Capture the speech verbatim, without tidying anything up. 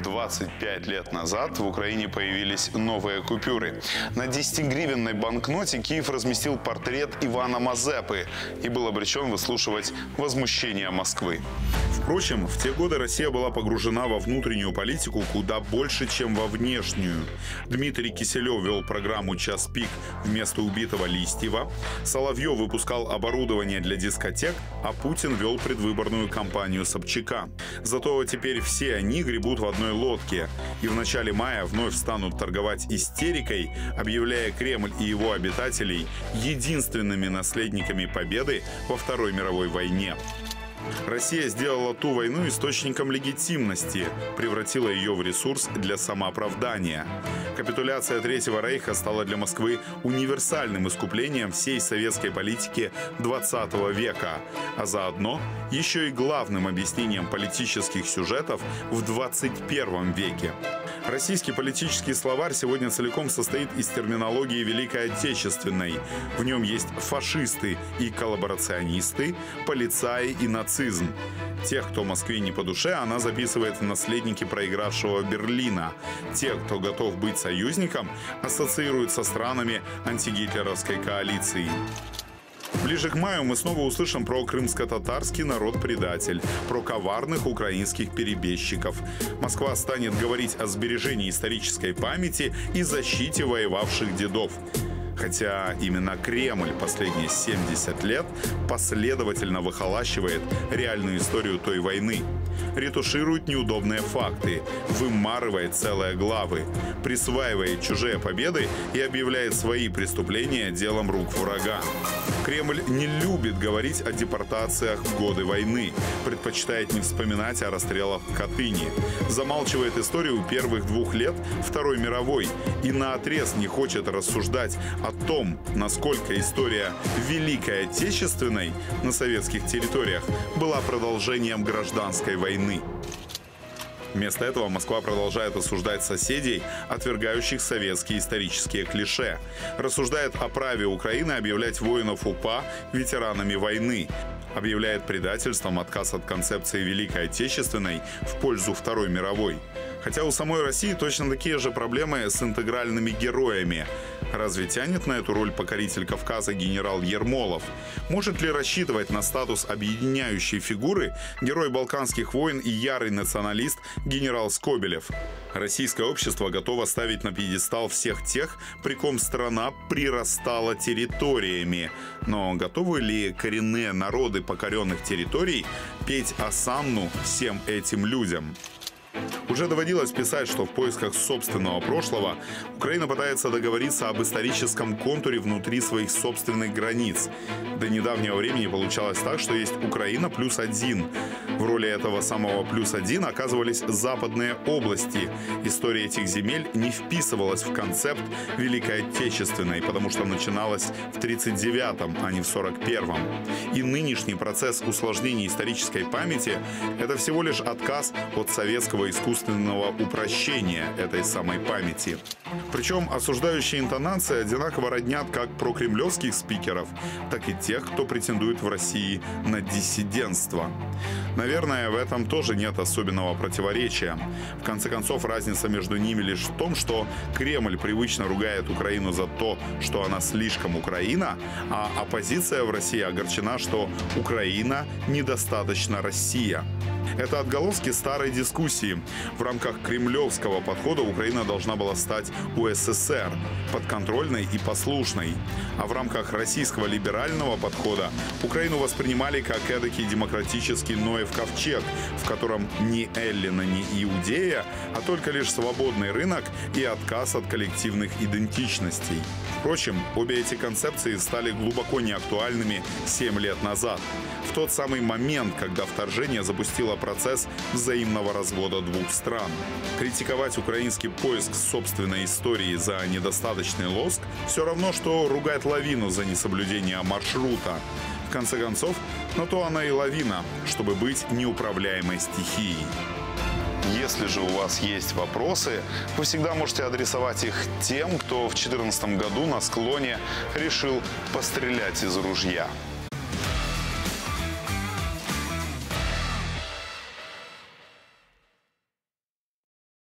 двадцать пять лет назад в Украине появились новые купюры. На десятигривенной банкноте Киев разместил портрет Ивана Мазепы и был обречен выслушивать возмущение Москвы. Впрочем, в те годы Россия была погружена во внутреннюю политику куда больше, чем во внешнюю. Дмитрий Киселев вел программу «Час пик» вместо убитого Листьева, Соловьев выпускал оборудование для дискотек, а Путин вел предвыборную кампанию Собчака. Зато теперь все они гребут в одной лодке и в начале мая вновь станут торговать истерикой, объявляя Кремль и его обитателей единственными наследниками победы во Второй мировой войне. Россия сделала ту войну источником легитимности, превратила ее в ресурс для самооправдания. Капитуляция Третьего рейха стала для Москвы универсальным искуплением всей советской политики двадцатого века, а заодно еще и главным объяснением политических сюжетов в двадцать первом веке. Российский политический словарь сегодня целиком состоит из терминологии Великой Отечественной. В нем есть фашисты и коллаборационисты, полицаи и нацизм. Тех, кто Москве не по душе, она записывает в наследники проигравшего Берлина. Тех, кто готов быть союзником, ассоциирует со странами антигитлеровской коалиции. Ближе к маю мы снова услышим про крымско-татарский народ-предатель, про коварных украинских перебежчиков. Москва станет говорить о сбережении исторической памяти и защите воевавших дедов. Хотя именно Кремль последние семьдесят лет последовательно выхолащивает реальную историю той войны. Ретуширует неудобные факты, вымарывает целые главы, присваивает чужие победы и объявляет свои преступления делом рук врага. Кремль не любит говорить о депортациях в годы войны, предпочитает не вспоминать о расстрелах в Катыни, замалчивает историю первых двух лет Второй мировой и наотрез не хочет рассуждать о том, насколько история Великой Отечественной на советских территориях была продолжением гражданской войны. Вместо этого Москва продолжает осуждать соседей, отвергающих советские исторические клише. Рассуждает о праве Украины объявлять воинов УПА ветеранами войны. Объявляет предательством отказ от концепции Великой Отечественной в пользу Второй мировой. Хотя у самой России точно такие же проблемы с интегральными героями. Разве тянет на эту роль покоритель Кавказа генерал Ермолов? Может ли рассчитывать на статус объединяющей фигуры герой Балканских войн и ярый националист генерал Скобелев? Российское общество готово ставить на пьедестал всех тех, при ком страна прирастала территориями. Но готовы ли коренные народы покоренных территорий петь осанну всем этим людям? Уже доводилось писать, что в поисках собственного прошлого Украина пытается договориться об историческом контуре внутри своих собственных границ. До недавнего времени получалось так, что есть Украина плюс один. В роли этого самого плюс один оказывались западные области. История этих земель не вписывалась в концепт Великой Отечественной, потому что начиналась в тридцать девятом, а не в сорок первом. И нынешний процесс усложнения исторической памяти – это всего лишь отказ от советского искусственного упрощения этой самой памяти. Причем осуждающие интонации одинаково роднят как прокремлевских спикеров, так и тех, кто претендует в России на диссидентство. Наверное, в этом тоже нет особенного противоречия. В конце концов, разница между ними лишь в том, что Кремль привычно ругает Украину за то, что она слишком Украина, а оппозиция в России огорчена, что Украина недостаточно Россия. Это отголоски старой дискуссии. В рамках кремлевского подхода Украина должна была стать У Эс Эс Эр, подконтрольной и послушной. А в рамках российского либерального подхода Украину воспринимали как эдакий демократический Ноев ковчег, в котором ни Эллина, ни Иудея, а только лишь свободный рынок и отказ от коллективных идентичностей. Впрочем, обе эти концепции стали глубоко неактуальными семь лет назад. В тот самый момент, когда вторжение запустило процесс взаимного развода двух стран. Критиковать украинский поиск собственной истории за недостаточный лоск все равно, что ругать лавину за несоблюдение маршрута. В конце концов, на то она и лавина, чтобы быть неуправляемой стихией. Если же у вас есть вопросы, вы всегда можете адресовать их тем, кто в две тысячи четырнадцатом году на склоне решил пострелять из ружья.